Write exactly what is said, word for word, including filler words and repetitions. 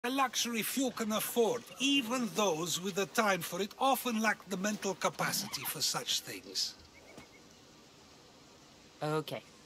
A luxury few can afford. Even those with the time for it often lack the mental capacity for such things. Okay,